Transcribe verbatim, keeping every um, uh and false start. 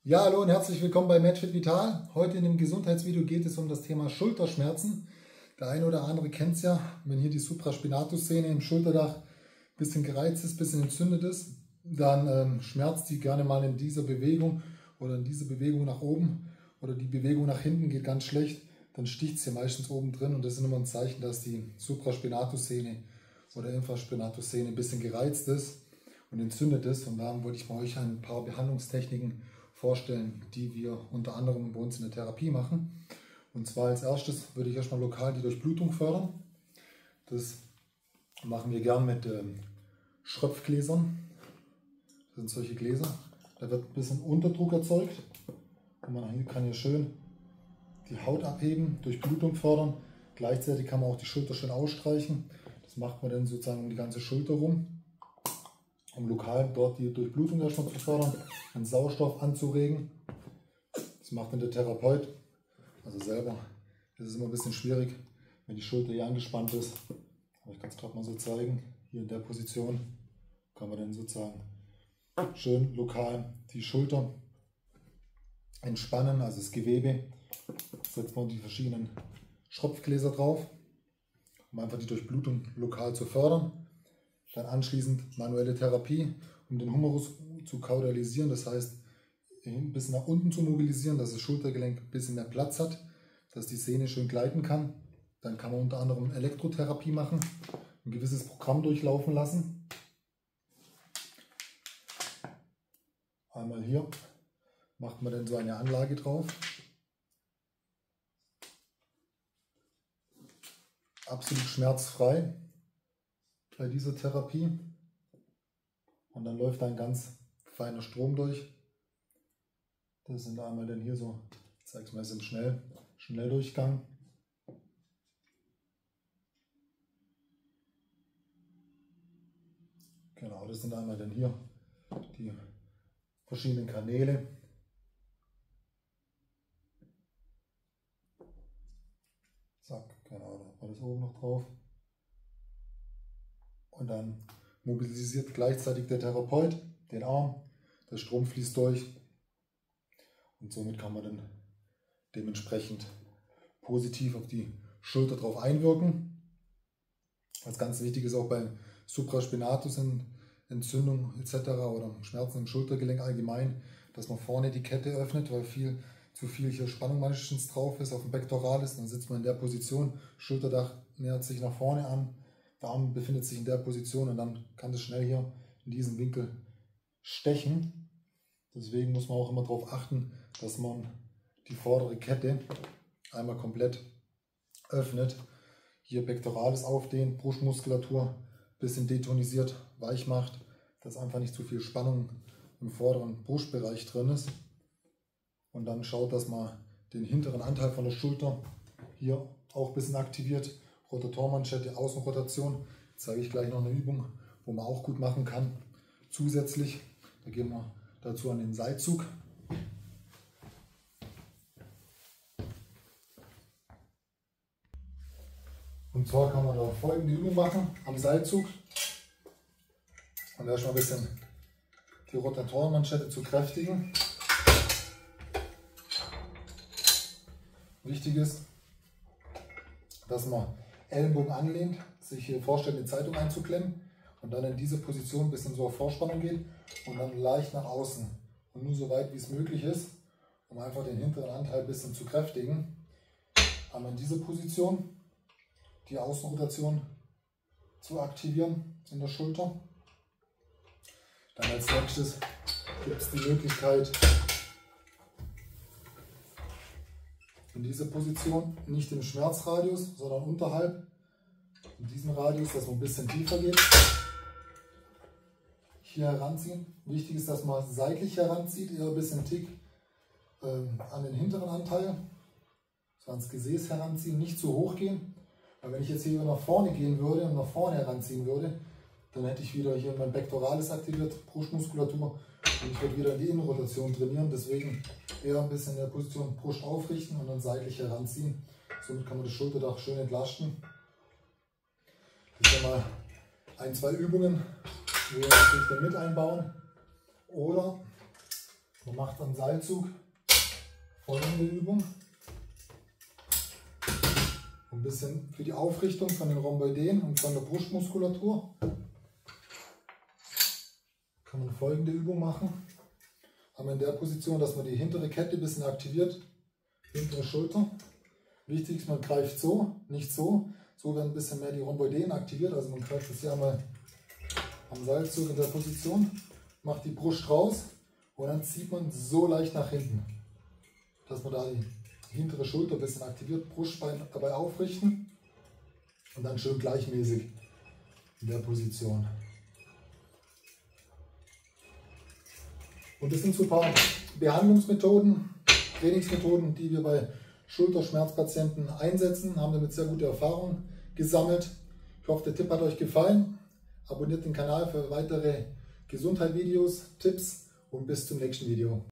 Ja, hallo und herzlich willkommen bei MedFit Vital. Heute in dem Gesundheitsvideo geht es um das Thema Schulterschmerzen. Der eine oder andere kennt es ja, wenn hier die Supraspinatus-Sehne im Schulterdach ein bisschen gereizt ist, ein bisschen entzündet ist, dann ähm, schmerzt die gerne mal in dieser Bewegung oder in dieser Bewegung nach oben oder die Bewegung nach hinten geht ganz schlecht. Dann sticht es hier meistens oben drin und das ist immer ein Zeichen, dass die Supraspinatus-Sehne oder Infraspinatus-Sehne ein bisschen gereizt ist und entzündet ist. Und da wollte ich bei euch ein paar Behandlungstechniken vorstellen, die wir unter anderem bei uns in der Therapie machen. Und zwar als erstes würde ich erstmal lokal die Durchblutung fördern. Das machen wir gern mit ähm, Schröpfgläsern. Das sind solche Gläser. Da wird ein bisschen Unterdruck erzeugt. Und man kann hier schön die Haut abheben, Durchblutung fördern. Gleichzeitig kann man auch die Schulter schön ausstreichen. Das macht man dann sozusagen um die ganze Schulter rum, um lokal dort die Durchblutung erstmal zu fördern, den Sauerstoff anzuregen. Das macht dann der Therapeut, also selber. Das ist immer ein bisschen schwierig, wenn die Schulter hier angespannt ist. Aber ich kann es gerade mal so zeigen. Hier in der Position kann man dann sozusagen schön lokal die Schulter entspannen, also das Gewebe. Setzt man die verschiedenen Schröpfgläser drauf, um einfach die Durchblutung lokal zu fördern. Dann anschließend manuelle Therapie, um den Humerus zu kaudalisieren, das heißt ein bisschen nach unten zu mobilisieren, dass das Schultergelenk ein bisschen mehr Platz hat, dass die Sehne schön gleiten kann. Dann kann man unter anderem Elektrotherapie machen, ein gewisses Programm durchlaufen lassen. Einmal hier macht man dann so eine Anlage drauf. Absolut schmerzfrei bei dieser Therapie, und dann läuft ein ganz feiner Strom durch. Das sind einmal dann hier so, ich zeige es mal im Schnell, Schnelldurchgang. Genau, das sind einmal dann hier die verschiedenen Kanäle. Zack, genau, da hat man das oben noch drauf. Und dann mobilisiert gleichzeitig der Therapeut den Arm, der Strom fließt durch und somit kann man dann dementsprechend positiv auf die Schulter drauf einwirken. Was ganz wichtig ist auch bei Supraspinatus-Entzündung et cetera oder Schmerzen im Schultergelenk allgemein, dass man vorne die Kette öffnet, weil viel zu viel hier Spannung meistens drauf ist, auf dem Pectoralis. Dann sitzt man in der Position, Schulterdach nähert sich nach vorne an. Der Arm befindet sich in der Position und dann kann das schnell hier in diesem Winkel stechen. Deswegen muss man auch immer darauf achten, dass man die vordere Kette einmal komplett öffnet. Hier Pectoralis aufdehnt, Brustmuskulatur ein bisschen detonisiert, weich macht, dass einfach nicht zu viel Spannung im vorderen Brustbereich drin ist. Und dann schaut, dass man den hinteren Anteil von der Schulter hier auch ein bisschen aktiviert. Rotatormanschette, Außenrotation, zeige ich gleich noch eine Übung, wo man auch gut machen kann. Zusätzlich, da gehen wir dazu an den Seilzug. Und zwar kann man da folgende Übung machen am Seilzug. Und da erstmal ein bisschen die Rotatorenmanschette zu kräftigen. Wichtig ist, dass man Ellenbogen anlehnt, sich hier vorstellt, die Zeitung einzuklemmen und dann in diese Position ein bisschen so auf Vorspannung geht und dann leicht nach außen und nur so weit wie es möglich ist, um einfach den hinteren Anteil ein bisschen zu kräftigen. Einmal in diese Position die Außenrotation zu aktivieren in der Schulter. Dann als nächstes gibt es die Möglichkeit, in dieser Position nicht im Schmerzradius, sondern unterhalb, in diesem Radius, dass man ein bisschen tiefer geht, hier heranziehen. Wichtig ist, dass man seitlich heranzieht, eher ein bisschen Tick ähm, an den hinteren Anteil, so ans Gesäß heranziehen, nicht zu hoch gehen, weil wenn ich jetzt hier nach vorne gehen würde und nach vorne heranziehen würde, dann hätte ich wieder hier mein Pectoralis aktiviert, Brustmuskulatur, und ich würde wieder in die Innenrotation trainieren. Deswegen eher ein bisschen in der Position Brust aufrichten und dann seitlich heranziehen. Somit kann man das Schulterdach schön entlasten. Das sind mal ein, zwei Übungen, die wir natürlich dann mit einbauen. Oder Man macht am Seilzug folgende Übung. Ein bisschen für die Aufrichtung von den Rhomboideen und von der Brustmuskulatur kann man folgende Übung machen. Haben wir in der Position, dass man die hintere Kette ein bisschen aktiviert, hintere Schulter. Wichtig ist, man greift so, nicht so. So werden ein bisschen mehr die Rhomboideen aktiviert. Also man greift das hier einmal am Seilzug in der Position, macht die Brust raus und dann zieht man so leicht nach hinten, dass man da die hintere Schulter ein bisschen aktiviert, Brustbein dabei aufrichten und dann schön gleichmäßig in der Position. Und das sind so ein paar Behandlungsmethoden, Trainingsmethoden, die wir bei Schulterschmerzpatienten einsetzen, haben damit sehr gute Erfahrungen gesammelt. Ich hoffe, der Tipp hat euch gefallen. Abonniert den Kanal für weitere Gesundheitsvideos, Tipps und bis zum nächsten Video.